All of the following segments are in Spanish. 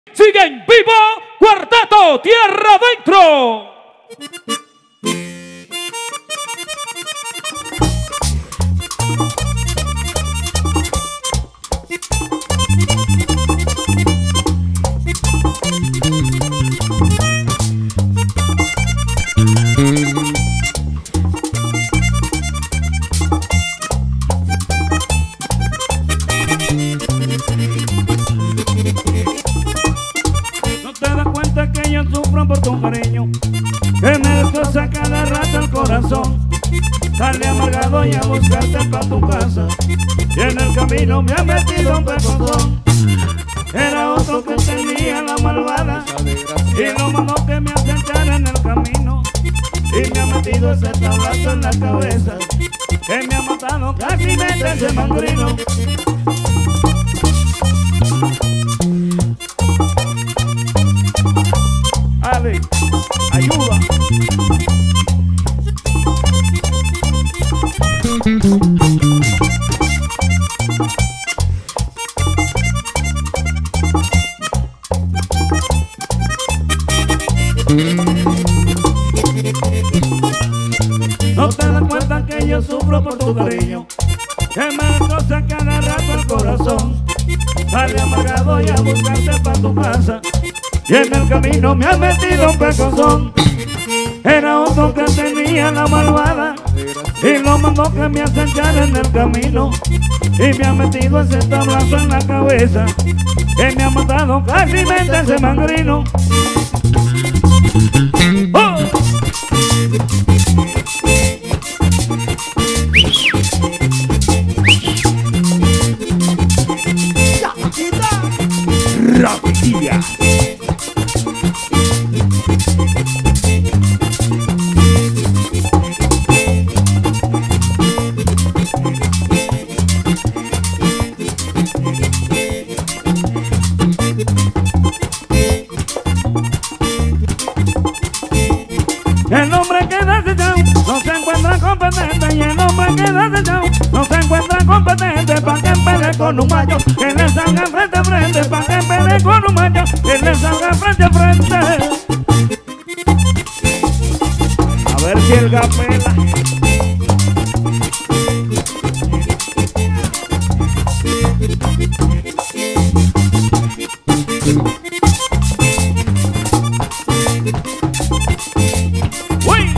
Sigue en vivo, Cuarteto Tierra Adentro. No te das cuenta que yo sufro por tu cariño, que me destroza cada rato el corazón. Sale amargado y a buscarte pa' tu casa, y en el camino me ha metido un pecozón. Era otro que tenía la malvada, y lo mandó que me acechara en el camino. Y me ha metido ese tablazo en la cabeza, que me ha matado casi mete ese mangrino. Ale, ayuda. No te das cuenta que yo sufro por tu cariño, que me destroza cada rato el corazón. Sale amargado y a buscarte pa' tu casa, y en el camino me ha metido un pecozón. Era otro que tenía la malvada, y lo mandó que me acechara en el camino. Y me ha metido ese tablazo en la cabeza, que me ha matado casi mente ese mangrino. ¡Oh! Rapidilla. El hombre que da desechado no se encuentra competente, y el hombre que da desechado no se encuentra competente pa' que pelee con un macho, que le salga frente a frente, pa' que pelee con un macho, que le salga frente a frente. A ver si el gapela. ¡Uy!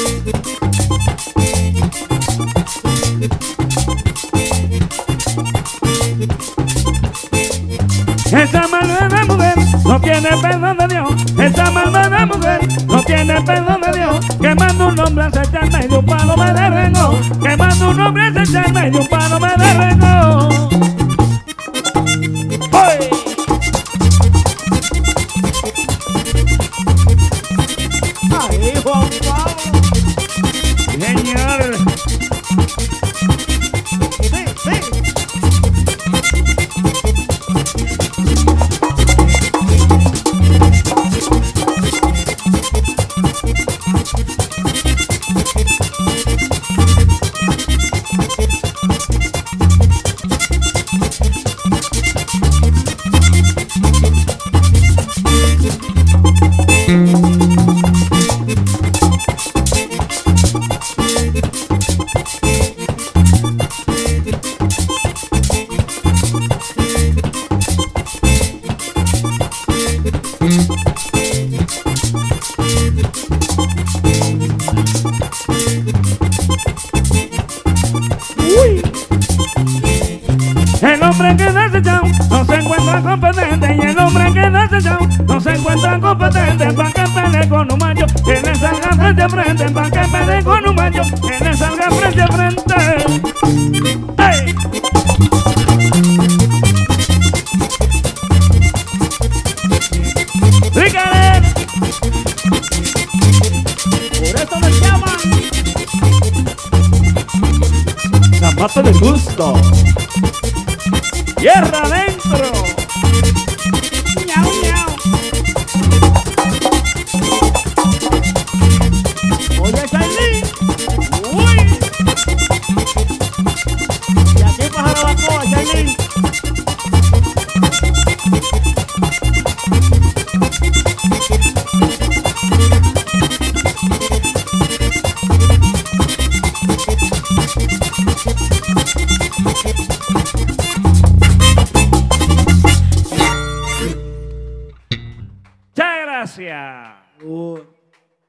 Esa malvada mujer no tiene perdón de Dios. Esa malvada mujer no tiene perdón de Dios. Que manda un hombre a acecharme y un palo me derrengó. Que manda un hombre a acecharme y un palo me derrengó. ¡Uy! ¡Ay, Juan Pablo! ¡Señor! ¡Sí, sí! El hombre que desechado no se encuentra competente, y el hombre que desechado no se encuentra competente pa' que pelee con un macho, que le salga frente a frente, pa' que pelee con un macho, que le salga frente a frente. ¡Ey! ¡Rícale! Por eso me llaman Zapato de Gusto. Tierra Adentro. Miau, miau. Oye, Charlie. Uy. Y aquí para la coa, Charlie. Gracias.